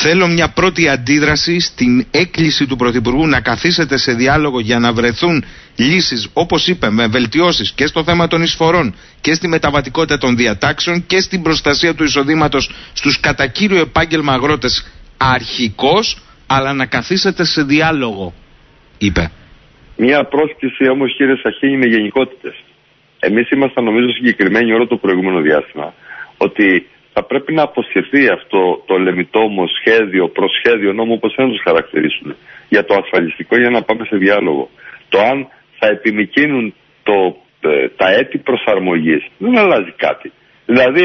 Θέλω μια πρώτη αντίδραση στην έκκληση του Πρωθυπουργού να καθίσετε σε διάλογο για να βρεθούν λύσεις, όπως είπε, με βελτιώσεις και στο θέμα των εισφορών και στη μεταβατικότητα των διατάξεων και στην προστασία του εισοδήματος στους κατά κύριο επάγγελμα αγρότες αρχικώς, αλλά να καθίσετε σε διάλογο, είπε. Μια πρόσκληση όμως, κύριε Σαχίνη, με γενικότητες. Εμείς ήμασταν νομίζω συγκεκριμένοι όλο το προηγούμενο διάστημα ότι θα πρέπει να αποσυρθεί αυτό το λεμιτόμο σχέδιο, προσχέδιο νόμου, όπως θέλουν να τους χαρακτηρίσουν, για το ασφαλιστικό, για να πάμε σε διάλογο. Το αν θα επιμικρύνουν τα έτη προσαρμογής δεν αλλάζει κάτι. Δηλαδή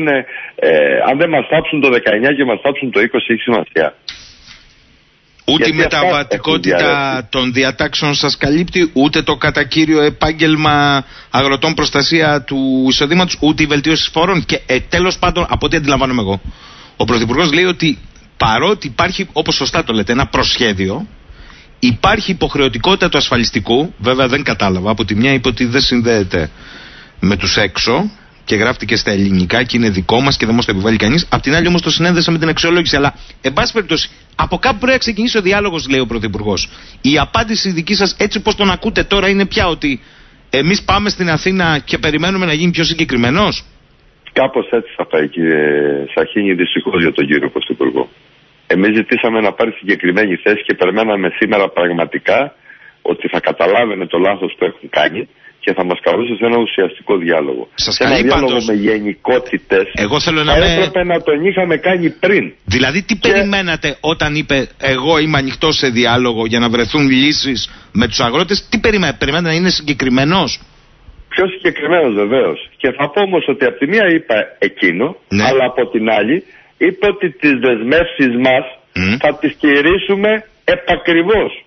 αν δεν μας θάψουν το 19 και μας θάψουν το 20 έχει σημασία. Ούτε η μεταβατικότητα των διατάξεων σας καλύπτει, ούτε το κατά κύριο επάγγελμα αγροτών προστασία του εισοδήματος, ούτε η βελτίωση φόρων. Και τέλος πάντων, από ό,τι αντιλαμβάνομαι εγώ, ο Πρωθυπουργός λέει ότι παρότι υπάρχει, όπως σωστά το λέτε, ένα προσχέδιο, υπάρχει υποχρεωτικότητα του ασφαλιστικού. Βέβαια δεν κατάλαβα. Από τη μια είπε ότι δεν συνδέεται με τους έξω και γράφτηκε στα ελληνικά και είναι δικό μας και δεν μας το επιβάλλει κανείς. Απ' την άλλη όμως το συνέδεσα με την αξιολόγηση. Αλλά, εν πάση περιπτώσει, από κάπου πρέπει να ξεκινήσει ο διάλογος, λέει ο Πρωθυπουργός. Η απάντηση δική σας, έτσι πως τον ακούτε τώρα, είναι πια ότι εμείς πάμε στην Αθήνα και περιμένουμε να γίνει πιο συγκεκριμένος? Κάπως έτσι θα πάει, κύριε Σαχίνη, δυστυχώς για τον κύριο Πρωθυπουργό. Εμείς ζητήσαμε να πάρει συγκεκριμένη θέση και περιμέναμε σήμερα πραγματικά ότι θα καταλάβαινε το λάθος που έχουν κάνει και θα μας καλούσε σε ένα ουσιαστικό διάλογο. Σας σε ένα διάλογο με γενικότητες. Εγώ θέλω να έπρεπε να τον είχαμε κάνει πριν. Δηλαδή τι περιμένατε όταν είπε εγώ είμαι ανοιχτός σε διάλογο για να βρεθούν λύσεις με τους αγρότες? Τι περιμένατε να είναι συγκεκριμένος? Πιο συγκεκριμένος βεβαίως. Και θα πω όμως ότι από τη μία είπα εκείνο, ναι, αλλά από την άλλη είπε ότι τις δεσμεύσεις μας θα τις τηρήσουμε επακριβώς.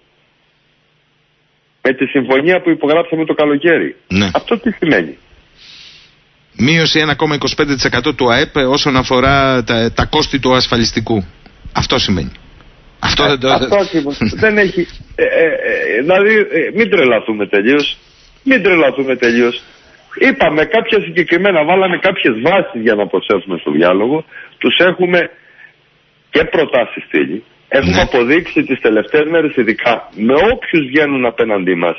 Με τη συμφωνία που υπογράψαμε το καλοκαίρι. Ναι. Αυτό τι σημαίνει? Μείωση 1,25% του ΑΕΠ όσον αφορά τα κόστη του ασφαλιστικού. Αυτό σημαίνει. Αυτό ακριβώς. Δεν έχει. Δηλαδή μην τρελαθούμε τελείως. Μην τρελαθούμε τελείως. Είπαμε κάποια συγκεκριμένα, βάλαμε κάποιες βάσεις για να προσέλθουμε στο διάλογο. Τους έχουμε και προτάσεις στείλει. Έχουμε αποδείξει τις τελευταίες μέρες, ειδικά με όποιους βγαίνουν απέναντί μας,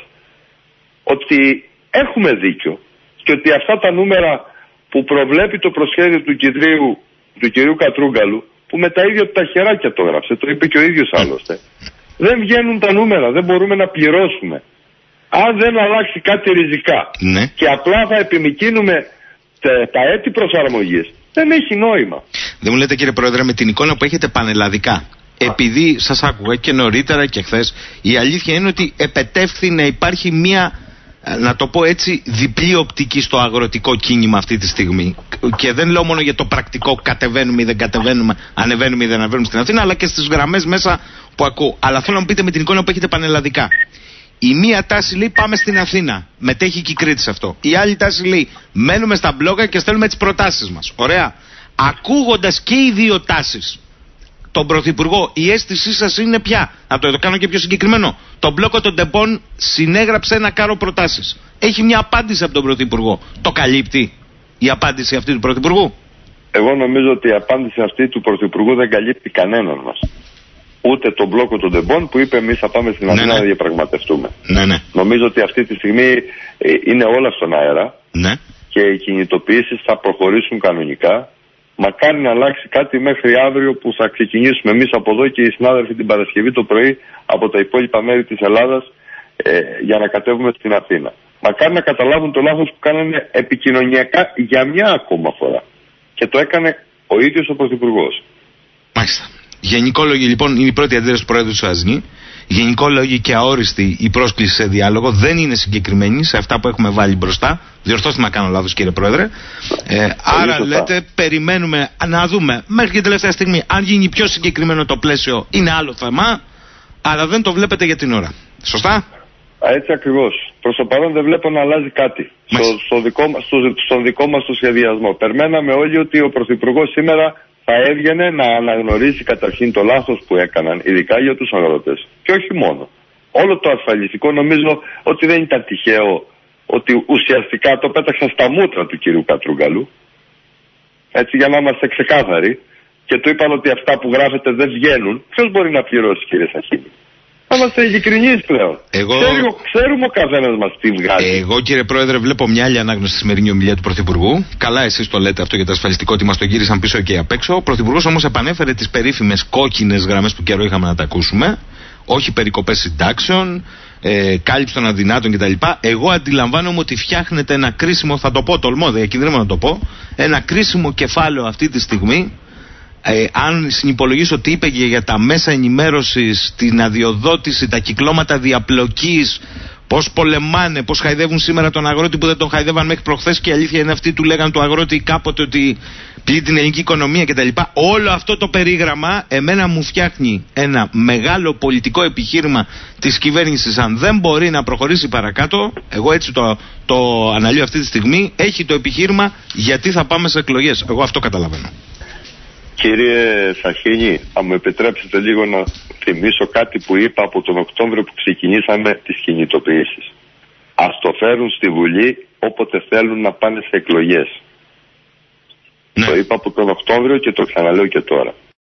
ότι έχουμε δίκιο και ότι αυτά τα νούμερα που προβλέπει το προσχέδιο του κυρίου Κατρούγκαλου, που με τα ίδια τα χεράκια το έγραψε, το είπε και ο ίδιος άλλωστε, δεν βγαίνουν τα νούμερα, δεν μπορούμε να πληρώσουμε. Αν δεν αλλάξει κάτι ριζικά και απλά θα επιμικρύνουμε τα έτη προσαρμογής, δεν έχει νόημα. Δεν μου λέτε, κύριε Πρόεδρε, με την εικόνα που έχετε πανελλαδικά, επειδή σας άκουγα και νωρίτερα και χθες, η αλήθεια είναι ότι επετεύχθη να υπάρχει μία, να το πω έτσι, διπλή οπτική στο αγροτικό κίνημα αυτή τη στιγμή. Και δεν λέω μόνο για το πρακτικό κατεβαίνουμε ή δεν κατεβαίνουμε, ανεβαίνουμε ή δεν ανεβαίνουμε στην Αθήνα, αλλά και στις γραμμές μέσα που ακούω. Αλλά θέλω να μου πείτε με την εικόνα που έχετε πανελλαδικά. Η μία τάση λέει πάμε στην Αθήνα, μετέχει και η Κρήτη σε αυτό. Η άλλη τάση λέει μένουμε στα μπλόκα και στέλνουμε τις προτάσεις μας. Ωραία. Ακούγοντας και οι δύο τάσεις τον Πρωθυπουργό, η αίσθησή σας είναι πια? Να το κάνω και πιο συγκεκριμένο. Το μπλόκο των ΤΕΠΟΝ συνέγραψε ένα κάρο προτάσεις. Έχει μια απάντηση από τον Πρωθυπουργό. Το καλύπτει η απάντηση αυτή του Πρωθυπουργού? Εγώ νομίζω ότι η απάντηση αυτή του Πρωθυπουργού δεν καλύπτει κανέναν μας. Ούτε τον μπλόκο των ΤΕΠΟΝ που είπε εμείς θα πάμε στην Αθήνα να διαπραγματευτούμε. Νομίζω ότι αυτή τη στιγμή είναι όλα στον αέρα και οι κινητοποιήσεις θα προχωρήσουν κανονικά. Μακάρι να αλλάξει κάτι μέχρι αύριο που θα ξεκινήσουμε εμείς από εδώ και οι συνάδελφοι την Παρασκευή το πρωί από τα υπόλοιπα μέρη της Ελλάδας για να κατέβουμε στην Αθήνα. Μακάρι να καταλάβουν το λάθος που κάνανε επικοινωνιακά για μια ακόμα φορά. Και το έκανε ο ίδιος ο Πρωθυπουργός. Μάλιστα. Γενικόλογοι λοιπόν είναι η πρώτη αντίδραση του Πρόεδρου του ΑΣΝΗ. Γενικόλογοι και αόριστη η πρόσκληση σε διάλογο, δεν είναι συγκεκριμένη σε αυτά που έχουμε βάλει μπροστά. Διορθώστε να κάνω λάθος, κύριε Πρόεδρε. Άρα λέτε περιμένουμε να δούμε μέχρι και τελευταία στιγμή. Αν γίνει πιο συγκεκριμένο το πλαίσιο είναι άλλο θέμα, αλλά δεν το βλέπετε για την ώρα. Σωστά? Έτσι ακριβώς. Προς το παρόν δεν βλέπω να αλλάζει κάτι στον δικό μας το σχεδιασμό. Περιμέναμε όλοι ότι ο Πρωθυπουργός σήμερα θα έβγαινε να αναγνωρίσει καταρχήν το λάθος που έκαναν, ειδικά για τους αγρότες. Και όχι μόνο. Όλο το ασφαλιστικό νομίζω ότι δεν ήταν τυχαίο ότι ουσιαστικά το πέταξαν στα μούτρα του κυρίου Κατρούγκαλου. Έτσι για να είμαστε ξεκάθαροι. και του είπαν ότι αυτά που γράφετε δεν βγαίνουν, ποιος μπορεί να πληρώσει, κύριε Σαχίνη? Θα είμαστε ειλικρινείς πλέον. Ξέρουμε ο καθένας μας τι βγάζει. Εγώ, κύριε Πρόεδρε, βλέπω μια άλλη ανάγνωση στη σημερινή ομιλία του Πρωθυπουργού. Καλά, εσείς το λέτε αυτό για το ασφαλιστικό ότι μας το γύρισαν πίσω και απ' έξω. Ο Πρωθυπουργός όμως επανέφερε τις περίφημες κόκκινες γραμμές που καιρό είχαμε να τα ακούσουμε. Όχι περικοπές συντάξεων, κάλυψη των αδυνάτων κτλ. Εγώ αντιλαμβάνομαι ότι φτιάχνεται ένα κρίσιμο, θα το πω, τολμώ, διακινδυνεύω να το πω, ένα κρίσιμο κεφάλαιο αυτή τη στιγμή. Αν συνυπολογίσω ότι είπε και για τα μέσα ενημέρωσης, την αδειοδότηση, τα κυκλώματα διαπλοκής, πώς πολεμάνε, πώς χαϊδεύουν σήμερα τον αγρότη που δεν τον χαϊδεύαν μέχρι προχθές, και η αλήθεια είναι αυτή, του λέγαν του αγρότη κάποτε ότι πλήττει την ελληνική οικονομία κτλ. Όλο αυτό το περίγραμμα εμένα μου φτιάχνει ένα μεγάλο πολιτικό επιχείρημα της κυβέρνησης. Αν δεν μπορεί να προχωρήσει παρακάτω, εγώ έτσι το αναλύω αυτή τη στιγμή, έχει το επιχείρημα γιατί θα πάμε σε εκλογές. Εγώ αυτό καταλαβαίνω. Κύριε Σαχίνη, θα μου επιτρέψετε λίγο να θυμίσω κάτι που είπα από τον Οκτώβριο που ξεκινήσαμε τις κινητοποιήσεις. Ας το φέρουν στη Βουλή όποτε θέλουν να πάνε σε εκλογές. Ναι. Το είπα από τον Οκτώβριο και το ξαναλέω και τώρα.